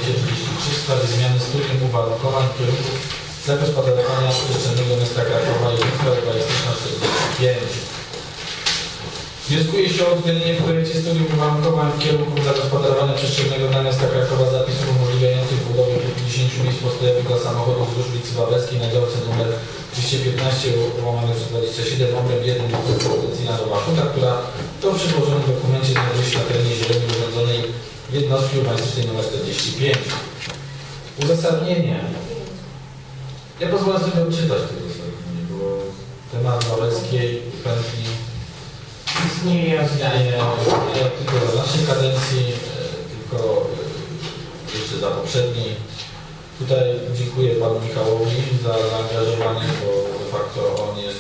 233 w sprawie zmiany studium uwarunkowań kierunków zagospodarowania przestrzennego miasta Krakowa i infra urbanistyczna 45. Wnioskuje się o uwzględnienie w projekcie studium uwarunkowań kierunków zagospodarowania przestrzennego dla miasta Krakowa zapisów umożliwiających budowę 50 miejsc postojowych dla samochodów wzdłuż ulicy Wawelskiej na działce nr 215/27 obręb 1 inwestycyjna Nowa Huta, która to w przyłożonym dokumencie znajduje się na terenie zieleni urządzonej jednostki urbanistycznej nr 45. Uzasadnienie. Ja pozwolę sobie odczytać to uzasadnienie, bo temat Wawelskiej chętnie istnieje nie tylko za naszej kadencji, tylko jeszcze za poprzedniej. Tutaj dziękuję panu Michałowi za zaangażowanie, bo de facto on jest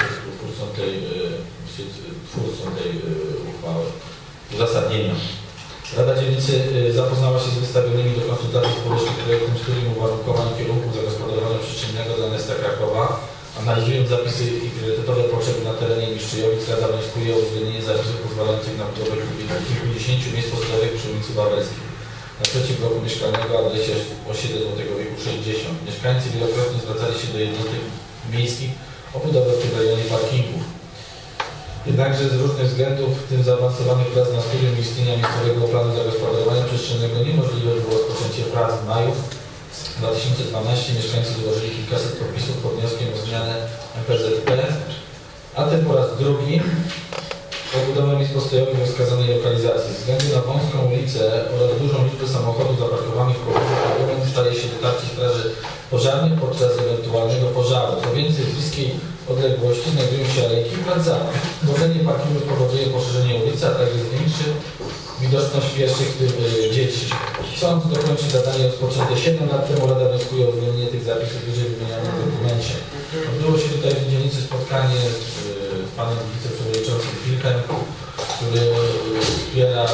twórcą tej uchwały, uzasadnienia. Rada Dzielnicy zapoznała się z wystawionymi do konsultacji społecznych projektem studium uwarunkowań kierunków zagospodarowania przestrzennego dla miasta Krakowa. Analizując zapisy i priorytetowe potrzeby na terenie Miszczyjowic, Rada wnioskuje o uwzględnienie zapisów pozwalających na budowę kilkudziesięciu miejsc postojowych przy ulicy Wawelskiej na trzecim bloku mieszkalnego adresie osiedle Złotego Wieku 60. Mieszkańcy wielokrotnie zwracali się do jednostek miejskich o budowę w tym rejonie parkingów. Jednakże z różnych względów, w tym zaawansowanych prac na studium istnienia miejscowego planu zagospodarowania przestrzennego, niemożliwe było rozpoczęcie prac w maju 2012. Mieszkańcy złożyli kilkaset podpisów pod wnioskiem o zmianę MPZP, a ten po raz drugi o budowę miejsc postojowych we wskazanej lokalizacji. Ze względu na wąską ulicę oraz dużą liczbę samochodów zaparkowanych w pobliżu argument staje się dotarcie straży pożarnej podczas ewentualnego pożaru. Co więcej, w bliskiej odległości znajdują się alejki i plac zabaw. Tworzenie parkingu spowoduje poszerzenie ulicy, a także zwiększy widoczność pieszych, w tym dzieci. Chcąc dokończyć zadanie rozpoczęte 7 lat temu, Rada wnioskuje o uwzględnienie tych zapisów wyżej wymienionych w dokumencie. Odbyło się tutaj w dzielnicy spotkanie z panem wiceprzewodniczącym Pilchem, który wspiera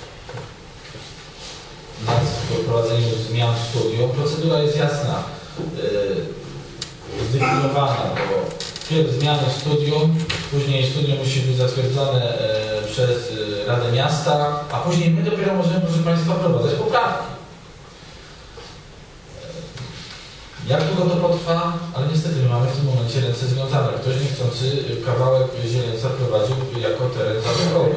nas w prowadzeniu zmian w studium. Procedura jest jasna, zdefiniowana, bo wpierw zmiany w studium, później studium musi być zatwierdzone przez Radę Miasta, a później my dopiero możemy, proszę Państwa, wprowadzać poprawki. Jak długo to potrwa? Ale niestety my mamy w tym momencie ręce związane. Ktoś niechcący kawałek Zieleńca prowadził jako teren zabytkowy.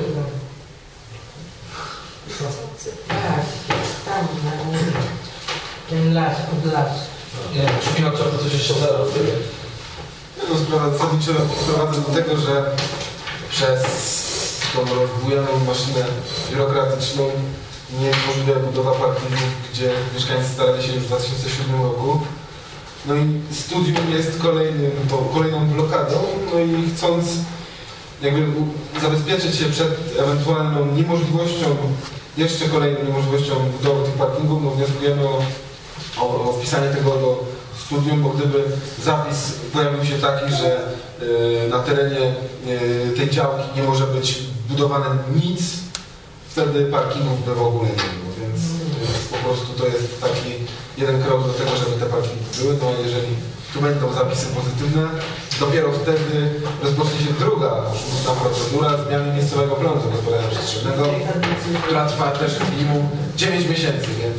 Tak, ten las, od lasu. Nie wiem, czy Michał chciałby coś jeszcze zarobić? No, sprawa zasadniczo doprowadza do tego, że przez tą rozbujaną maszynę biurokratyczną nie jest możliwa budowa parkingów, gdzie mieszkańcy starali się już w 2007 roku. No i studium jest kolejną blokadą, no i chcąc jakby zabezpieczyć się przed ewentualną niemożliwością, jeszcze kolejną niemożliwością budowy tych parkingów, no wnioskujemy o wpisanie tego do studium, bo gdyby zapis pojawił się taki, że na terenie tej działki nie może być budowane nic, wtedy parkingów by w ogóle nie było, więc po prostu to jest taki jeden krok do tego, żeby te parkingi były. No a jeżeli tu będą zapisy pozytywne, dopiero wtedy rozpocznie się druga ta procedura zmiany miejscowego planu zagospodarowania przestrzennego, która trwa też minimum 9 miesięcy, więc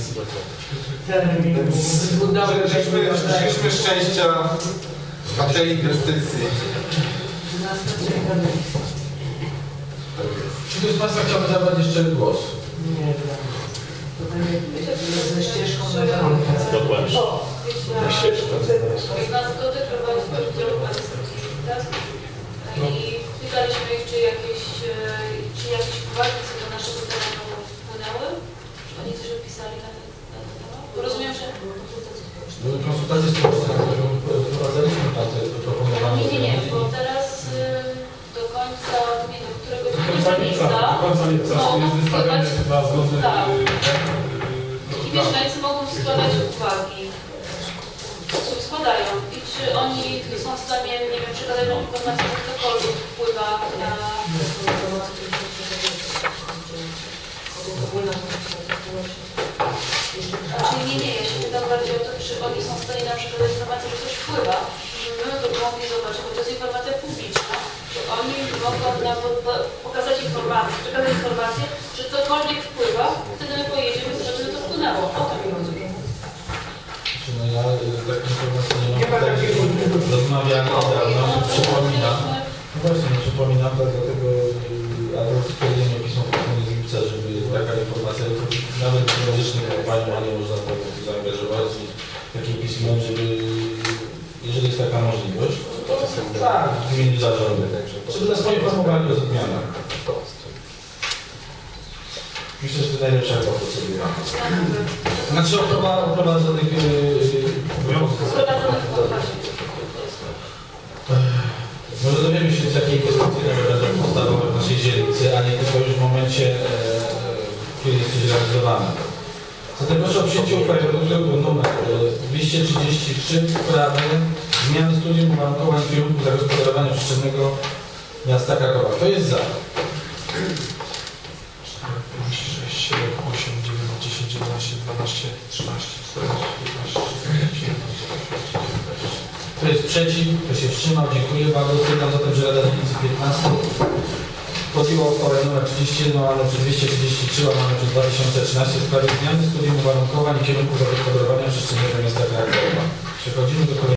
życzymy szczęścia w tej inwestycji. Czy ktoś z Państwa chciałby zabrać jeszcze głos? Nie, ze ścieżką na Dokładnie. Na zgodę prowadzić do urbanistycznych, tak? I pytaliśmy ich, czy jakieś uwagi co do naszego terenu wpłynęły. Oni coś odpisali na ten temat. Bo rozumiem, że Były konsultacje społeczne, które prowadziliśmy na te proponowane. Nie, bo teraz do końca, nie do którego Do końca lipca jest wystawiony chyba zgodny. I mieszkańcy mogą składać uwagi. Składają. I czy oni są w stanie, nie wiem, przekazać nam informację, że cokolwiek wpływa na... Czyli nie, ja się pytam bardziej o to, czy oni są w stanie nam przekazać informację, że coś wpływa, żeby my to mogli zobaczyć, bo to jest informacja publiczna, że oni mogą nam pokazać informację, przekazać informację, że cokolwiek wpływa, wtedy my pojedziemy, żeby to wpłynęło. O to mi chodzi. takiej informacji nie Nie ma mam. takiej możliwości. Rozmawiamy niedawno, przypominam. No właśnie, nie przypominam, tak dlatego albo skierujemy pismo z lipca, żeby taka informacja, nawet medycznie Panią Anię można zaangażować i takim pismem, żeby, jeżeli jest taka możliwość, to tak, w imieniu zarządu, żeby nas poinformowali o zmianach. Myślę, że to najlepsza procedura. Znaczy oprowadzonych obowiązków. Może dowiemy się, z jakiej inwestycji będą podstawowe w naszej dzielnicy, a nie tylko już w momencie, kiedy jest coś realizowane. Zatem proszę o przyjęcie uchwały numer 233 w sprawie zmiany studium uwarunkowań kierunku zagospodarowania przestrzennego miasta Krakowa. Kto jest za? 6, 7, 8, 9, 10, 11, 12, 13, 14, 15, 16, 17, Kto jest przeciw? Kto się wstrzymał? Dziękuję bardzo. Stwierdzam zatem, że Rada Dzielnicy 15 podjęła uchwałę nr 31 łamane przez 233 łamane przez 2013 w sprawie zmiany studium uwarunkowań i kierunku zagospodarowania przestrzennego miasta Krakowa. Przechodzimy do kolejnego.